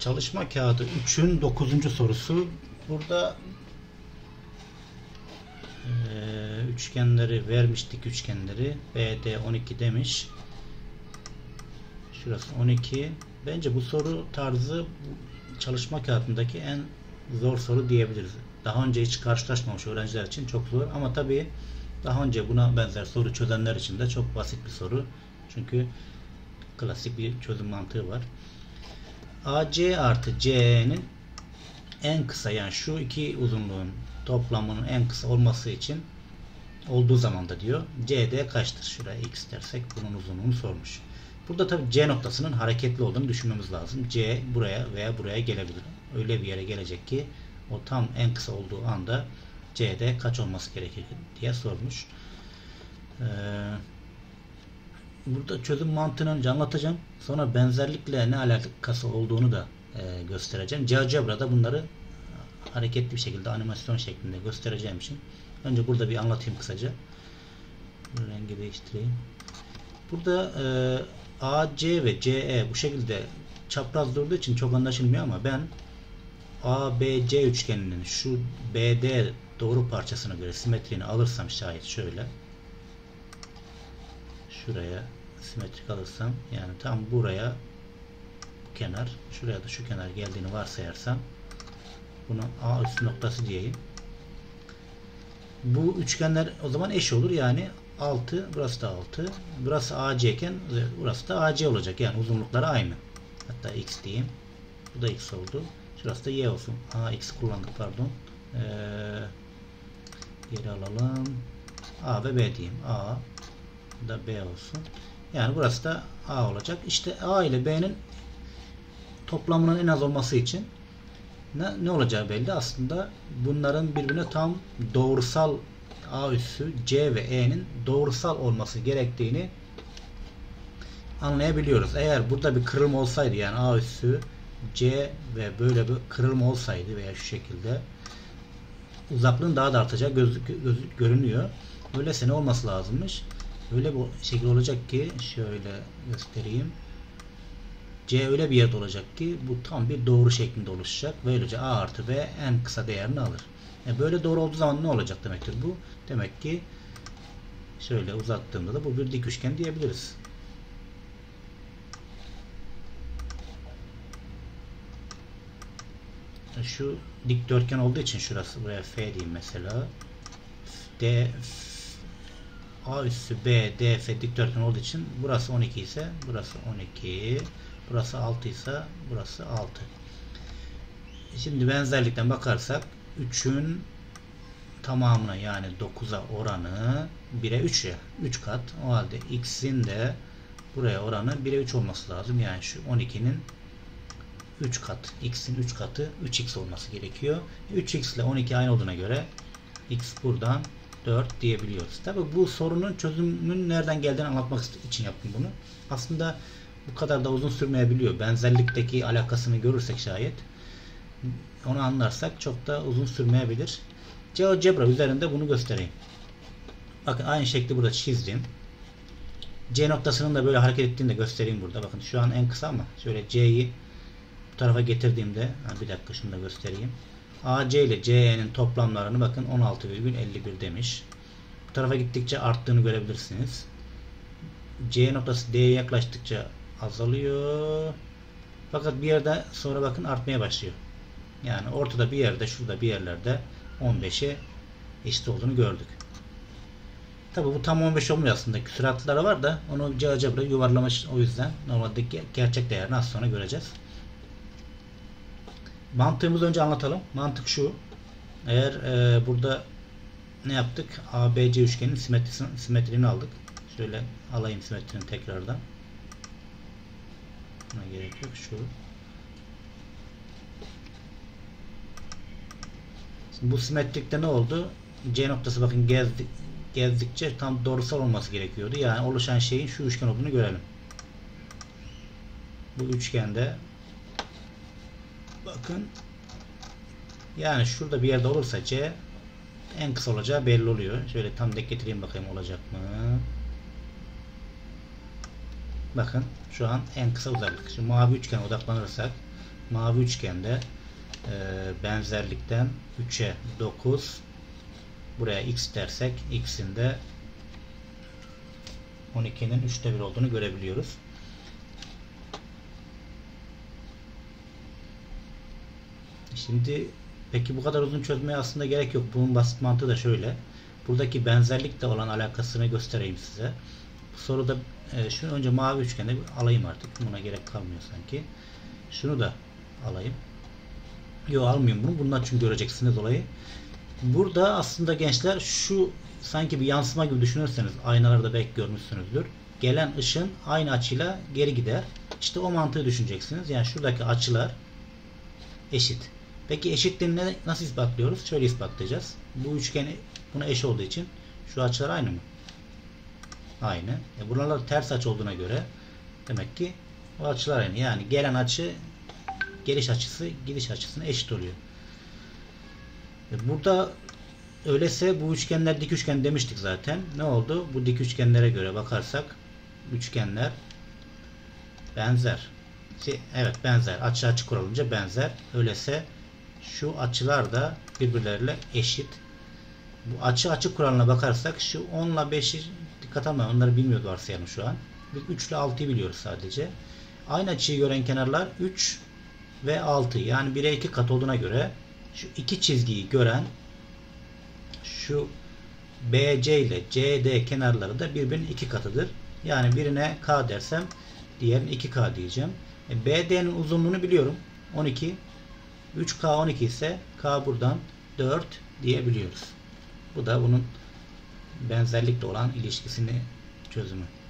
Çalışma kağıdı 3'ün 9. sorusu. Burada üçgenleri vermiştik, üçgenleri. BD 12 demiş. Şurası 12. Bence bu soru tarzı çalışma kağıdındaki en zor soru diyebiliriz. Daha önce hiç karşılaşmamış öğrenciler için çok zor, ama tabii daha önce buna benzer soru çözenler için de çok basit bir soru. Çünkü klasik bir çözüm mantığı var. AC artı CE'nin en kısa, yani şu iki uzunluğun toplamının en kısa olması için olduğu zaman da diyor CD kaçtır? Şuraya x dersek bunun uzunluğunu sormuş. Burada tabi C noktasının hareketli olduğunu düşünmemiz lazım. C buraya veya buraya gelebilir. Öyle bir yere gelecek ki o tam en kısa olduğu anda CD kaç olması gerekir diye sormuş. Burada çözüm mantığını önce anlatacağım. Sonra benzerlikle ne alakası olduğunu da göstereceğim. GeoGebra'da bunları hareketli bir şekilde, animasyon şeklinde göstereceğim için önce burada bir anlatayım kısaca. Rengi değiştireyim. Burada AC ve CE bu şekilde çapraz durduğu için çok anlaşılmıyor, ama ben ABC üçgeninin şu BD doğru parçasına göre simetriğini alırsam, şayet şöyle şuraya simetrik alırsam, yani tam buraya bu kenar, şuraya da şu kenar geldiğini varsayarsam, bunu A üstü noktası diyeyim. Bu üçgenler o zaman eş olur, yani 6, burası da 6, burası AC iken burası da AC olacak, yani uzunlukları aynı. Hatta x diyeyim, bu da x oldu, şurası da y olsun. X kullandık, pardon. Geri alalım, A ve B diyeyim, A da B olsun. Yani burası da A olacak. İşte A ile B'nin toplamının en az olması için ne olacağı belli. Aslında bunların birbirine tam doğrusal, A üssü C ve E'nin doğrusal olması gerektiğini anlayabiliyoruz. Eğer burada bir kırılma olsaydı, yani A üssü C ve böyle bir kırılma olsaydı veya şu şekilde, uzaklığın daha da artacağı görünüyor. Öyleyse ne olması lazımmış? Öyle bir şekil olacak ki, şöyle göstereyim. C öyle bir yerde olacak ki bu tam bir doğru şeklinde oluşacak. Böylece A artı B en kısa değerini alır. Böyle doğru olduğu zaman ne olacak demektir bu? Demek ki şöyle uzattığımda da bu bir dik üçgen diyebiliriz. Şu dikdörtgen olduğu için şurası, buraya F diyeyim mesela. A üssü B, DF dikdörtgen olduğu için burası 12 ise burası 12, burası 6 ise burası 6. Şimdi benzerlikten bakarsak 3'ün tamamına, yani 9'a oranı 1'e 3 ya, 3 kat. O halde x'in de buraya oranı 1'e 3 olması lazım. Yani şu 12'nin 3 kat, x'in 3 katı 3x olması gerekiyor. 3x ile 12 aynı olduğuna göre x buradan 4 diyebiliyoruz. Tabi bu sorunun çözümünün nereden geldiğini anlatmak için yaptım bunu. Aslında bu kadar da uzun sürmeyebiliyor. Benzerlikteki alakasını görürsek şayet, onu anlarsak çok da uzun sürmeyebilir. GeoGebra üzerinde bunu göstereyim. Bakın aynı şekli burada çizdim. C noktasının da böyle hareket ettiğini de göstereyim burada. Bakın şu an en kısa, ama şöyle C'yi bu tarafa getirdiğimde, bir dakika şunu da göstereyim. AC ile CE'nin toplamlarını bakın 16,51 demiş. Bu tarafa gittikçe arttığını görebilirsiniz. C noktası D'ye yaklaştıkça azalıyor. Fakat bir yerde sonra bakın artmaya başlıyor. Yani ortada bir yerde, şurada bir yerlerde 15'e eşit olduğunu gördük. Tabi bu tam 15 olmuyor aslında. Küsuratları var da onu GeoGebra yuvarlamış, o yüzden normalde gerçek değerini az sonra göreceğiz. Mantığımızı önce anlatalım. Mantık şu. Eğer burada ne yaptık? ABC üçgenin simetriğini aldık. Şöyle alayım simetrini tekrardan. Buna gerek yok. Şu. Şimdi bu simetrikte ne oldu? C noktası bakın gezdikçe tam doğrusal olması gerekiyordu. Yani oluşan şeyin şu üçgen olduğunu görelim. Bu üçgende bakın, yani şurada bir yerde olursa C en kısa olacağı belli oluyor. Şöyle tam denk getireyim bakayım, olacak mı? Bakın şu an en kısa uzaklık. Şu mavi üçgene odaklanırsak mavi üçgende benzerlikten 3'e 9, buraya x dersek x'in de 12'nin 3'te 1 olduğunu görebiliyoruz. Şimdi peki bu kadar uzun çözmeye aslında gerek yok. Bunun basit mantığı da şöyle. Buradaki benzerlikle olan alakasını göstereyim size. Bu soruda şunu önce mavi üçgende alayım artık. Buna gerek kalmıyor sanki. Şunu da alayım. Yok, almayayım bunu. Bundan çünkü göreceksiniz olayı. Burada aslında gençler şu sanki bir yansıma gibi düşünürseniz, aynalarda belki görmüşsünüzdür. Gelen ışın aynı açıyla geri gider. İşte o mantığı düşüneceksiniz. Yani şuradaki açılar eşit. Peki eşitliğini nasıl ispatlıyoruz? Şöyle ispatlayacağız. Bu üçgen buna eş olduğu için şu açılar aynı mı? Aynı. Buralar ters açı olduğuna göre demek ki o açılar aynı. Yani gelen açı geliş açısı gidiş açısına eşit oluyor. Burada öyleyse bu üçgenler dik üçgen demiştik zaten. Ne oldu? Bu dik üçgenlere göre bakarsak üçgenler benzer. Evet, benzer. Açı açı kuralınca benzer. Öyleyse şu açılar da birbirleriyle eşit. Bu açı açı kuralına bakarsak şu 10 ile 5'i dikkat almayın. Onları bilmiyordu varsayalım şu an. 3 ile 6'yı biliyoruz sadece. Aynı açıyı gören kenarlar 3 ve 6. Yani 1'e 2 kat olduğuna göre şu iki çizgiyi gören şu BC ile CD kenarları da birbirinin 2 katıdır. Yani birine K dersem diğerine 2K diyeceğim. BD'nin uzunluğunu biliyorum. 12. 3K 12 ise K buradan 4 diyebiliyoruz. Bu da bunun benzerlikle olan ilişkisini çözümü.